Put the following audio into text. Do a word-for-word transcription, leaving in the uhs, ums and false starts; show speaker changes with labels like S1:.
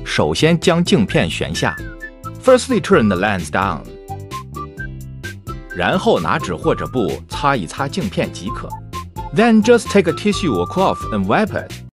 S1: 首先将镜片旋下 ，Firstly turn the lens down， 然后拿纸或者布擦一擦镜片即可。Then just take a tissue or cloth and wipe it。